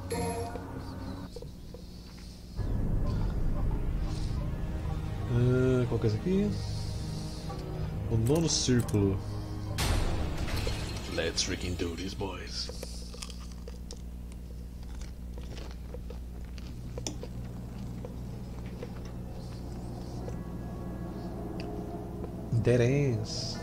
Qual que é esse aqui? O nono círculo. Let's freaking do this, boys. Interesse.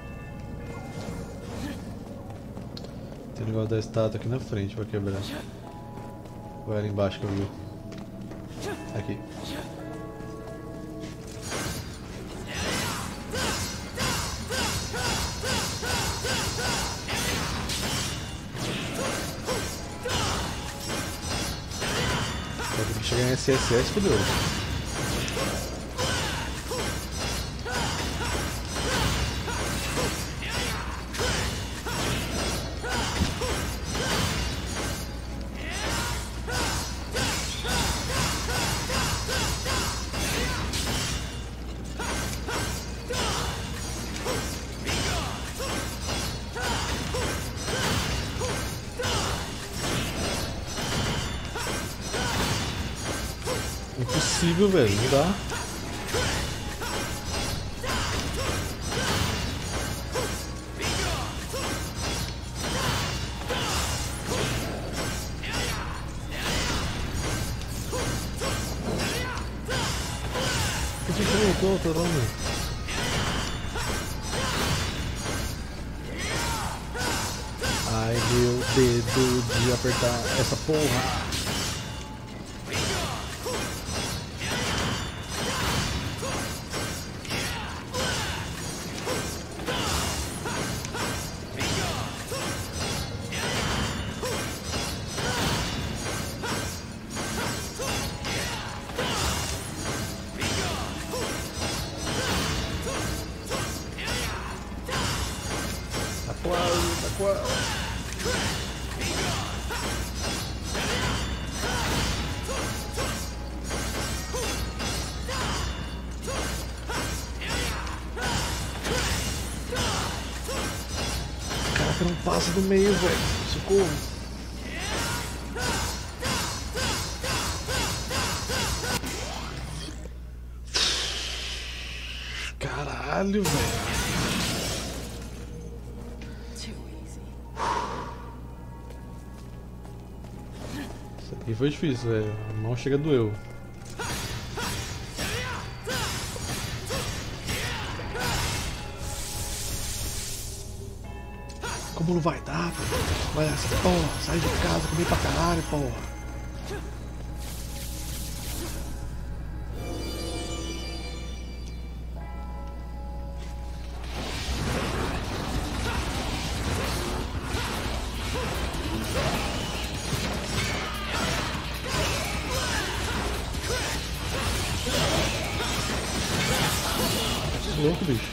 Tem um negócio da estátua aqui na frente pra quebrar. Ou era embaixo que eu vi? Aqui. Só que chegar em SSS, fodeu. Impossível, velho, não dá. Por que que voltou, Torona? Ai, meu dedo de apertar essa porra. Tá quase. Caraca, não passa do meio, velho. Socorro. Caralho, velho. E foi difícil, velho. A mão chega doeu. Como não vai dar, pô? Vai essa porra, sai de casa, comer pra caralho, porra. Louco, bicho.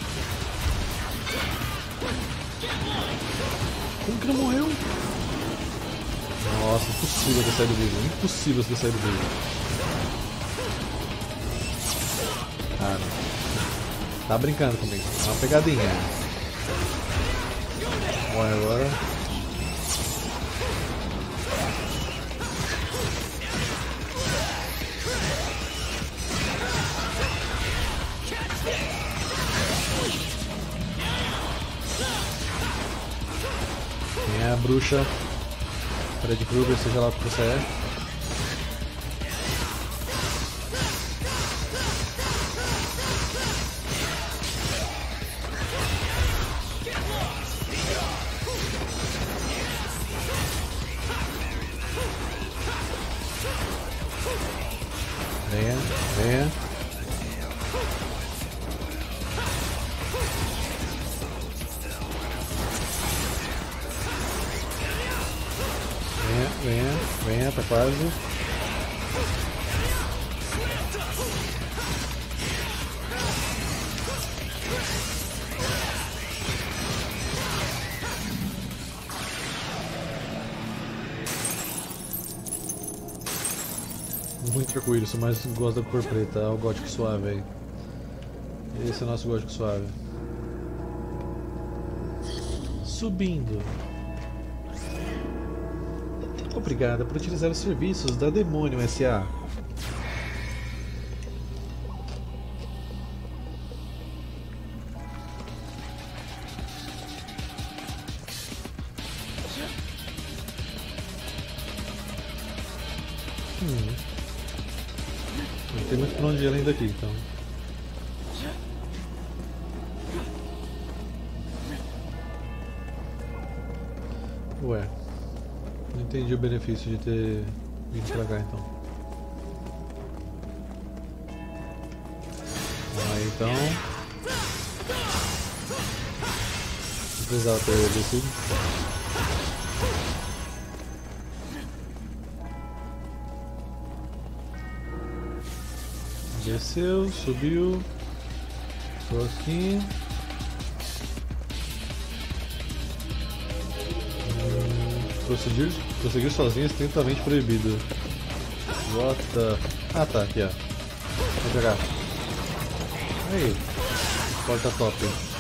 Como que não morreu? Nossa, impossível ter saído vivo. Impossível ter saído vivo. Ah, não. Tá brincando comigo. Uma pegadinha. Morre agora. Quem é a bruxa? Freddy Krueger, seja lá o que você é. Venha, venha. Venha, tá quase. Muito arco-íris, eu mais gosto da cor preta, é o gótico suave aí. Esse é o nosso gótico suave. Subindo. Obrigada por utilizar os serviços da Demônio S.A. Não tem muito pra onde ir além daqui, então. Ué, não entendi o benefício de ter vindo pra cá, então. Aí, então... Não precisava ter descido. Desceu, subiu. Tô aqui. Prosseguir sozinho é estritamente proibido. What the... Ah tá, aqui ó. Vou pegar. Aí. Porta top.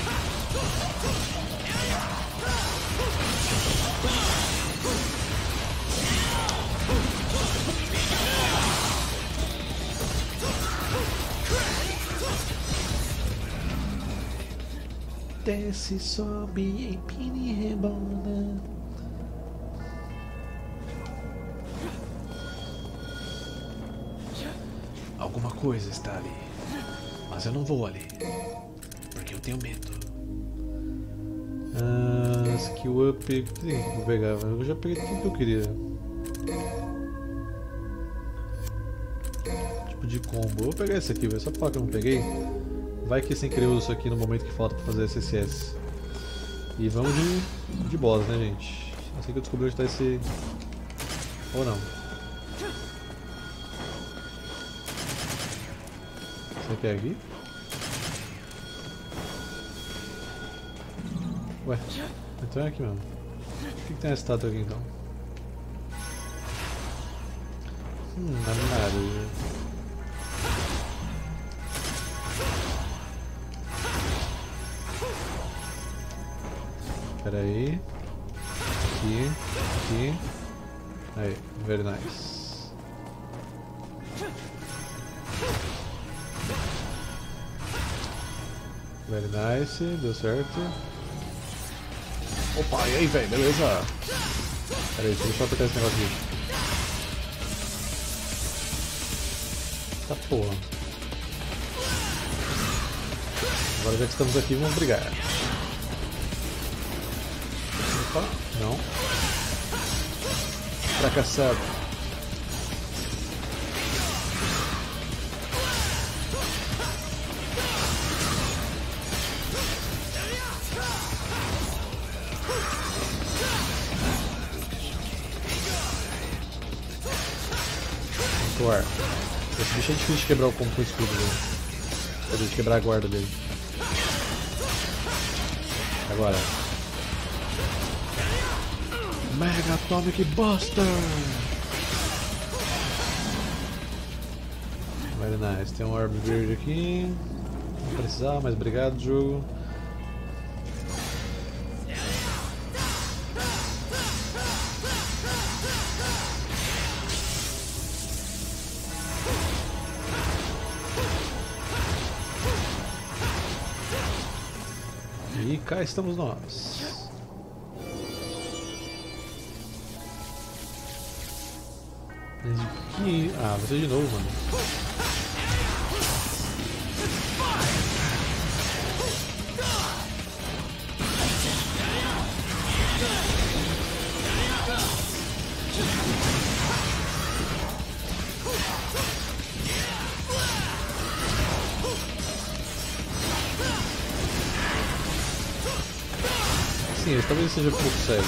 Desce, sobe, empina e rebola. Alguma coisa está ali, mas eu não vou ali, porque eu tenho medo. Skill up, o que eu vou pegar? Eu já peguei tudo que eu queria. Tipo de combo, eu vou pegar esse aqui, só pra falar que eu não peguei. Vai que sem querer eu uso isso aqui no momento que falta pra fazer SSS. E vamos de boss, né, gente? Assim que eu descobri onde tá esse... Ou não. Você quer aqui? Ué, então é aqui mesmo. Por que tem essa estátua aqui então? Nada. Pera aí. Aqui. Aí, very nice. Very nice, deu certo. Opa, e aí, velho, beleza? Pera aí, deixa eu só apertar esse negócio aqui. Tá porra. Agora já que estamos aqui, vamos brigar. Opa, não. Fracassado. Ar. Esse bicho é difícil de quebrar o combo com o escudo dele. Quer dizer, de quebrar a guarda dele. Agora. Mega Atomic Buster! Very nice. Tem um orb verde aqui. Não precisava, mas obrigado, jogo. E cá estamos nós. Ah, você de novo, mano. Sim, talvez seja um pouco sério.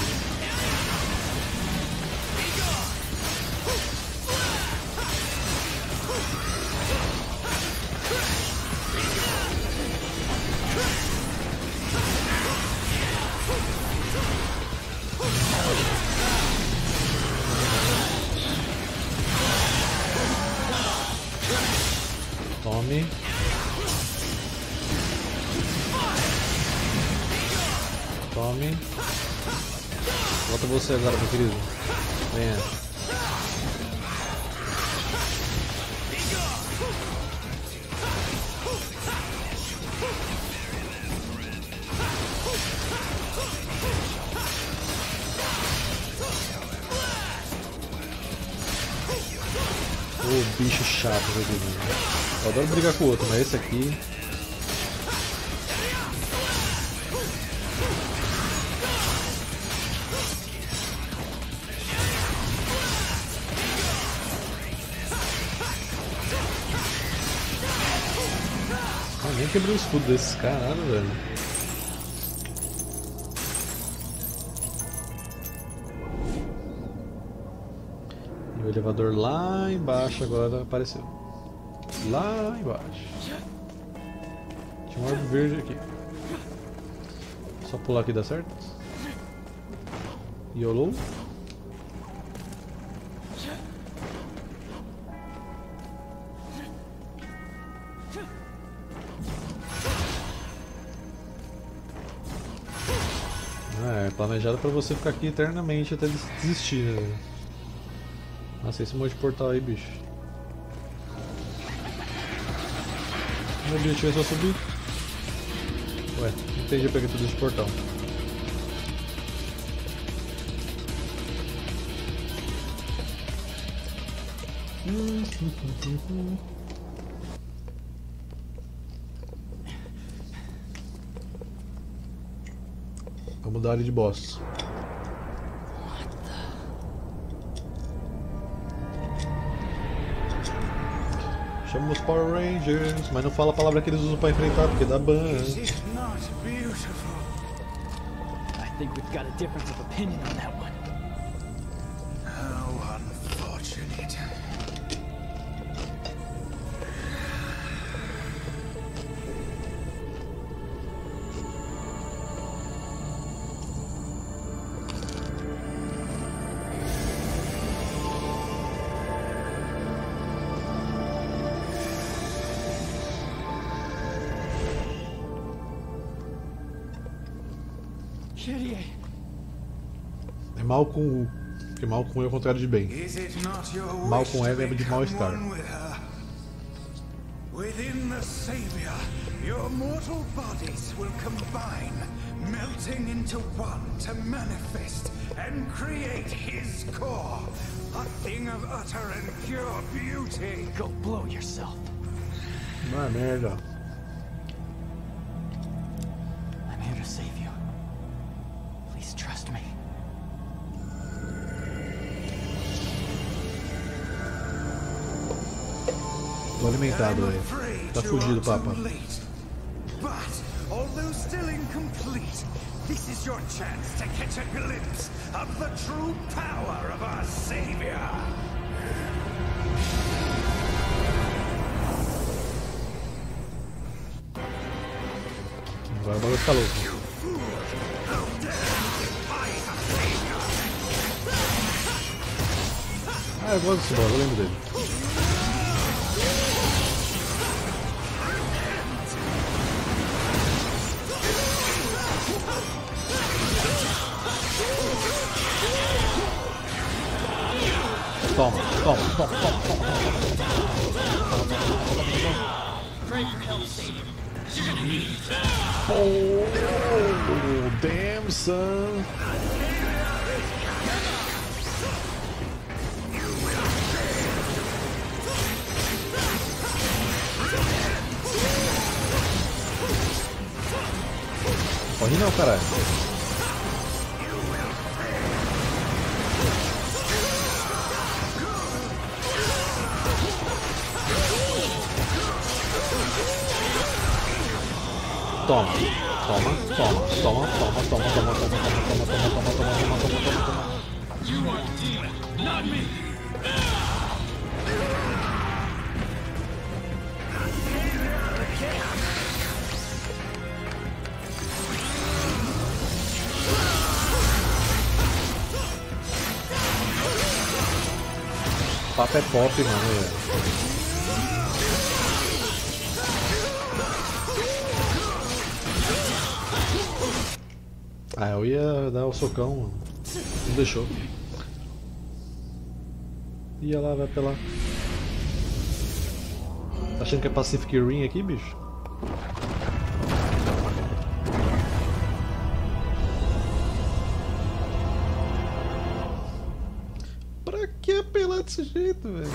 Tome. Tome. Volta você agora, meu querido. Venha. Ô, bicho chato, meu Deus. Eu adoro brigar com o outro, mas esse aqui... Nem quebrou o escudo desses caras, velho. E o elevador lá embaixo agora apareceu. Lá embaixo. Tinha um orbe verde aqui. Só pular aqui dá certo. YOLO. É planejado pra você ficar aqui eternamente até desistir, né? Nossa, esse monte de portal aí, bicho. Meu objetivo é só subir. Ué, não entendi pra que tudo esse portal. Vamos dar área de boss. Chama os Power Rangers, mas não fala a palavra que eles usam pra enfrentar, porque dá ban. I think we've got a difference of opinion on that one. How unfortunate. É mal com U, porque mal com E é o contrário de bem. Mal com E lembra de mal-estar. Within the Savior, your mortal bodies will combine, melting into one to manifest and create his core, a thing of utter and pure beauty. Go blow yourself. Ah, merda. I'm here to save you. Please trust me. Tô alimentado, velho. Tá fugido, papa. But, although still incomplete, this is your chance to catch a glimpse of the true power of our Savior. Agora o bagulho fica louco. Ah, eu gosto desse boss, eu lembro dele. Toma, toma, toma, toma, toma. Oh, damn, son. Corre não, caralho. Toma, toma, toma, toma, toma, toma, toma, toma, toma, toma, toma, toma, toma, toma, toma, toma. You are the demon, not me. O papo é pop, mano. Ah, eu ia dar o socão, mano. Não deixou. Ia lá, vai apelar. Tá achando que é Pacific Rim aqui, bicho? Pra que apelar desse jeito, velho?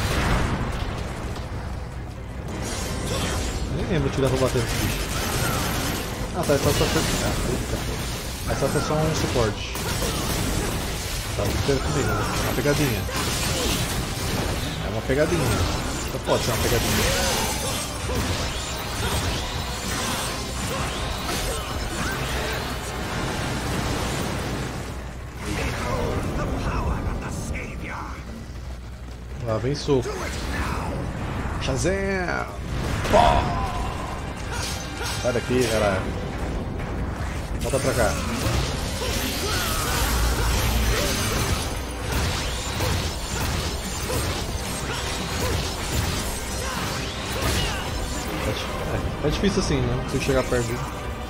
Nem lembro que dá pra bater nesse bicho. Ah, tá, é só só um suporte. Tá, espera comigo, né? Uma pegadinha. É uma pegadinha. Só pode ser uma pegadinha. Lá vem soco. Shazam! Pô! Sai daqui, caralho. Volta pra cá. É difícil assim, né? Se eu chegar perto dele.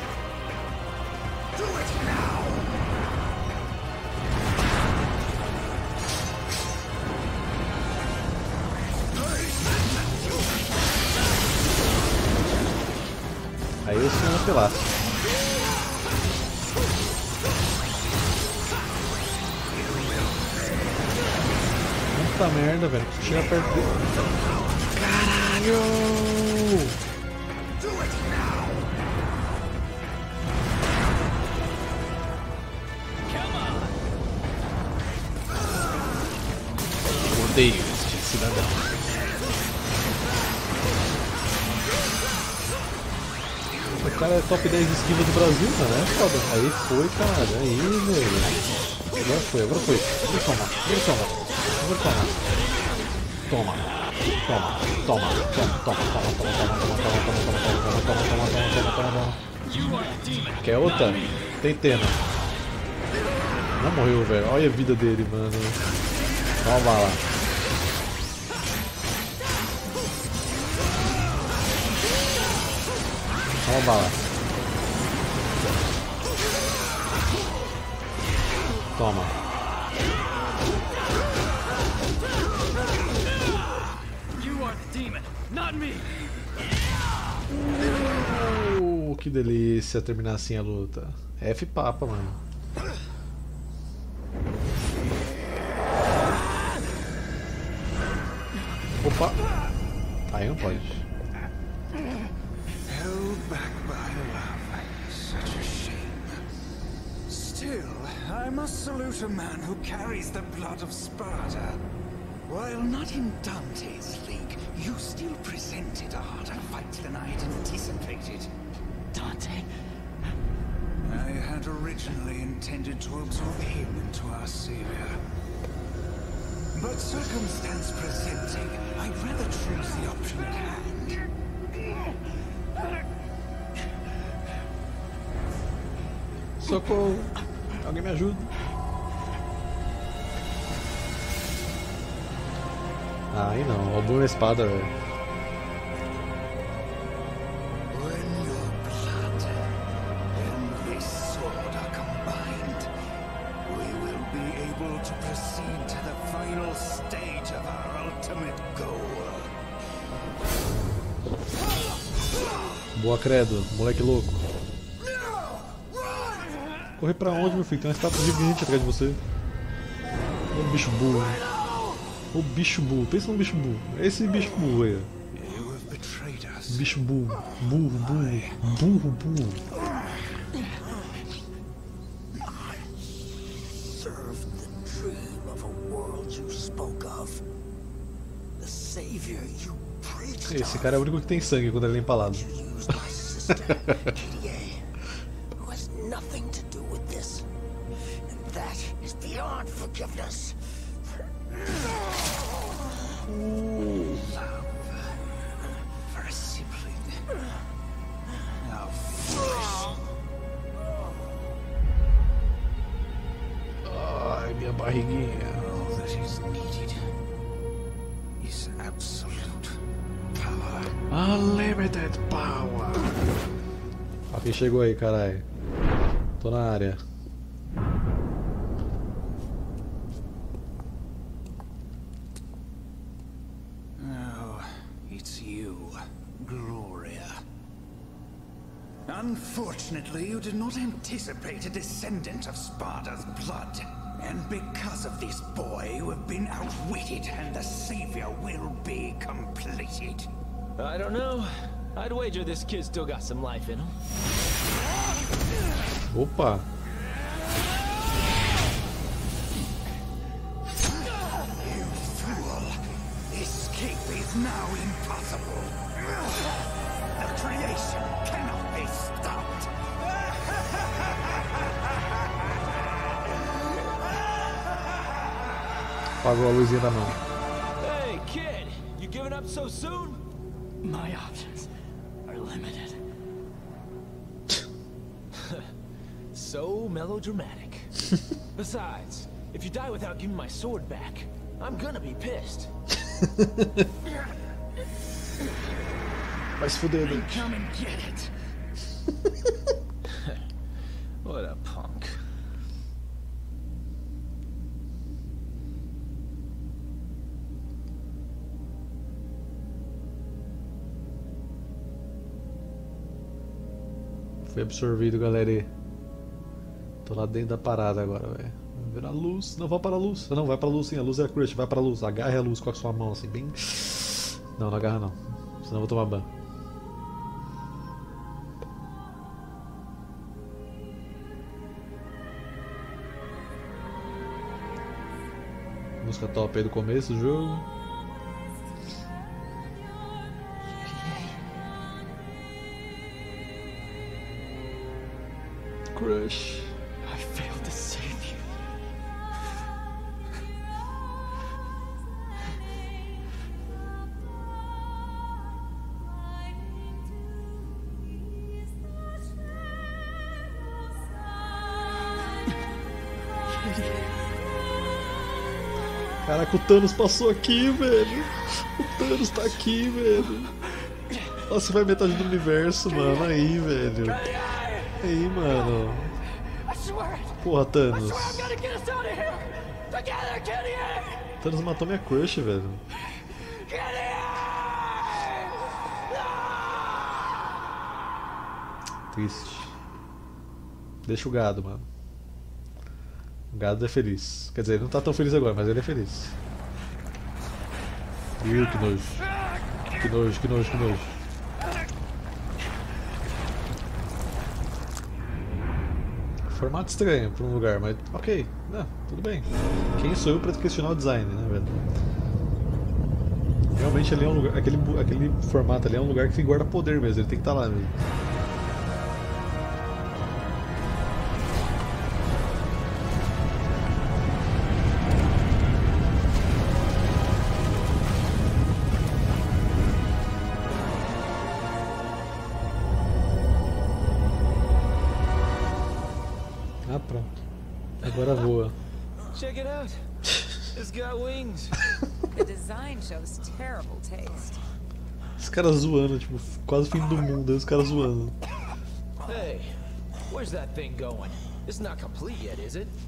Aí eu sou um apelaço. Puta merda, velho. Se chegar perto dele. Caralho! Odeio este cidadão. O cara é top 10 de esquiva do Brasil, mano. É foda. Aí foi, cara. Aí, velho. Agora foi. Agora toma. Toma. Quer outra? Tem tema. Não morreu, velho. Olha a vida dele, mano. Toma bala. Toma bala. Toma. You are the demon, not me. Que delícia terminar assim a luta. F papa, mano. Opa! Aí não pode. Held back by love. Such a shame. Still, I must salute a man who carries the blood of Sparta. While not in Dante's league, you still presented a harder fight than I had anticipated. Dante? I had originally intended to absorb him into our savior. But circumstance presenting, I'd rather choose the option at hand. Socorro! Alguém me ajuda? Aí não, roubou minha espada, velho. When your blood and this sword are combined, we will be able to proceed to the final stage of our ultimate goal. Boa, credo, moleque louco. Correr pra onde, meu filho? Tem uma estátua gigante atrás de você. Ô bicho burro. O bicho burro. Pensa num bicho burro. Esse bicho burro aí. You have betrayed us. Bicho burro. Burro. Serve the dream of a world you spoke of. The savior you preached Esse cara é o único que tem sangue quando ele é empalado. of. You used my sister, Kyrie, who has nothing to do with this. And that is beyond forgiveness. Love for a sibling. How foolish. Ai, minha barriguinha. All that is needed is absolute power. Unlimited power. Ó, quem chegou aí, caralho. Tô na área. Unfortunately, you did not anticipate a descendant of Sparta's blood. And because of this boy, you have been outwitted, and the savior will be completed. I don't know. I'd wager this kid still got some life in him. Opa! You fool! Escape is now impossible. The creation cannot be stopped. Apagou a luzinha da mão. Hey, kid! You giving up so soon? My options are limited. So melodramatic. Besides, if you die without giving my sword back, I'm gonna be pissed. Vai se fuder, Dante. Come and get it. What a punk. Fui absorvido, galera. Tô lá dentro da parada agora, velho. Vamos ver a luz. Não, vamos para a luz. Não, vai pra luz sim. A luz é a crush. Vai pra luz. Agarre a luz com a sua mão, assim, bem... Não, não agarra não. Senão eu vou tomar ban. Música top aí do começo do jogo. Crush. I failed to save you. Caraca, o Thanos passou aqui, velho. O Thanos tá aqui, velho. Nossa, vai metade do universo, mano. Aí, velho. Aí, mano. Porra, Thanos. Thanos matou minha crush, velho. Triste. Deixa o gado, mano. O gado é feliz. Quer dizer, ele não tá tão feliz agora, mas ele é feliz. Ih, que nojo. Que nojo, que nojo, que nojo. Formato estranho pra um lugar, mas ok. Não, tudo bem. Quem sou eu pra questionar o design, né, velho? Realmente ali é um lugar. Aquele formato ali é um lugar que guarda poder mesmo, ele tem que estar lá mesmo. Ah, pronto. Agora voa. Check it out. It's got wings. The design shows terrible taste. Os caras zoando, tipo, quase fim do mundo, aí os caras zoando. Hey, where's that thing going? It's not complete yet, is it?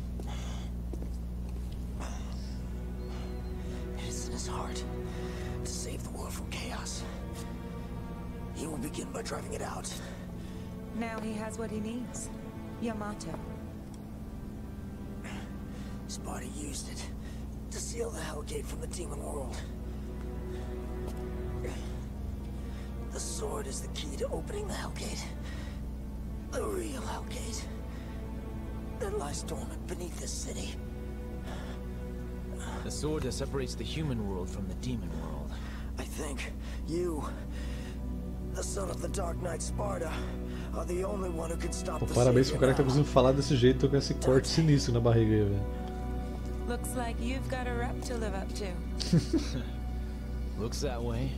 It is in his heart to save the world from chaos. He will begin by driving it out. Now he has what he needs. Yamato. Sparta used it to seal the Hellgate from the demon world. The sword is the key to opening the Hellgate. The real Hellgate that lies dormant beneath this city. The sword that separates the human world from the demon world. I think you, the son of the Dark Knight Sparta, are the only one who can stop Pô, the parabéns pro cara que tá now. conseguindo falar desse jeito com esse corte sinistro na barriga aí, velho. Looks like you've got a rep to live up to. Looks that way.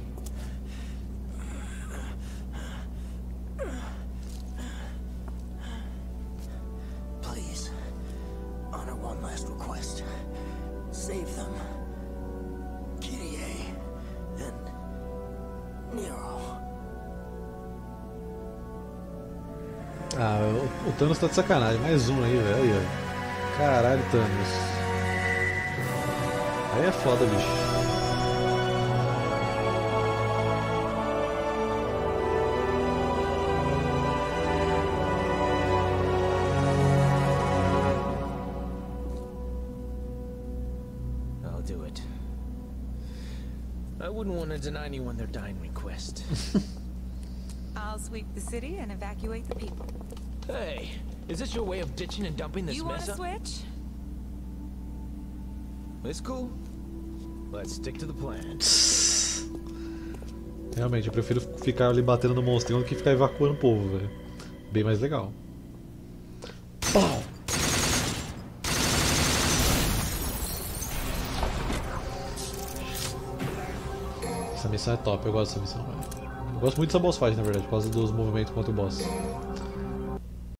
Please, honor one last request. Save them. Kyrie and Nero. Ah, o Thanos tá de sacanagem. Mais um aí, velho. Aí, ó. Caralho, Thanos. Aí é foda, bicho. I'll do it. I wouldn't want to deny anyone their dying request. I'll sweep the city and evacuate the people. Hey, is this your way of ditching and dumping this You want mess to up? switch? It's cool. Let's stick to the plan. Realmente, eu prefiro ficar ali batendo no monstrinho do que ficar evacuando o povo, velho. Bem mais legal. Pau! Essa missão é top, eu gosto dessa missão, velho. Eu gosto muito dessa boss fight, na verdade, por causa dos movimentos contra o boss.